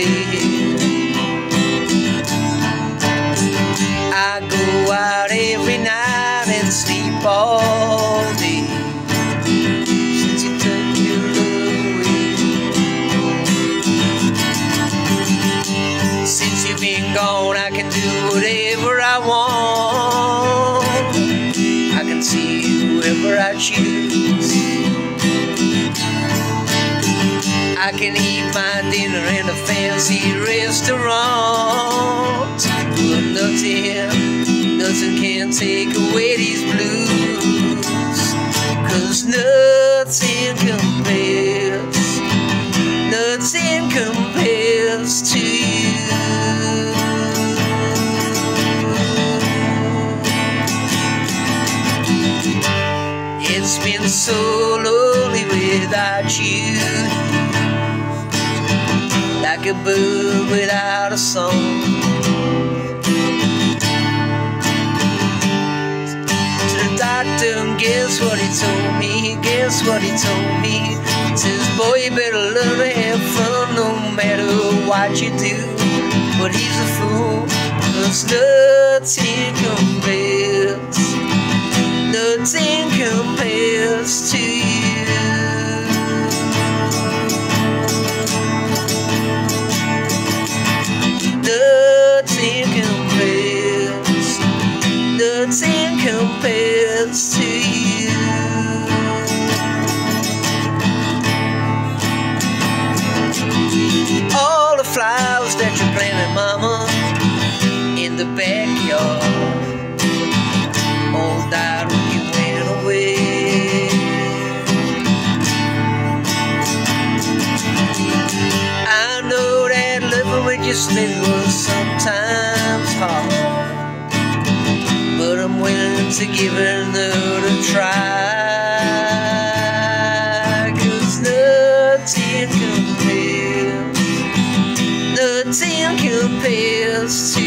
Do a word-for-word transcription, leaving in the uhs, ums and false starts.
bed. I go out every night and sleep all day since you took your love away. Since you've been gone, I can do whatever I want. I can see whoever I choose. I can eat my dinner in a fancy restaurant, but nothing, nothing can take away these blues. 'Cause nothing compares, nothing compares to you. It's been so lonely without you, like a bird without a song. To the doctor, and guess what he told me? Guess what he told me? He says, boy, you better learn to have fun no matter what you do. But he's a fool, 'cause nothing compares, nothing compares to you. Nothing compares, nothing compares to you. All the flowers that you planted, mama, in the backyard, all died when you went away. I know that living with your Smith was sometimes hard, but I'm willing to give another try. 'Cause nothing compares, nothing compares to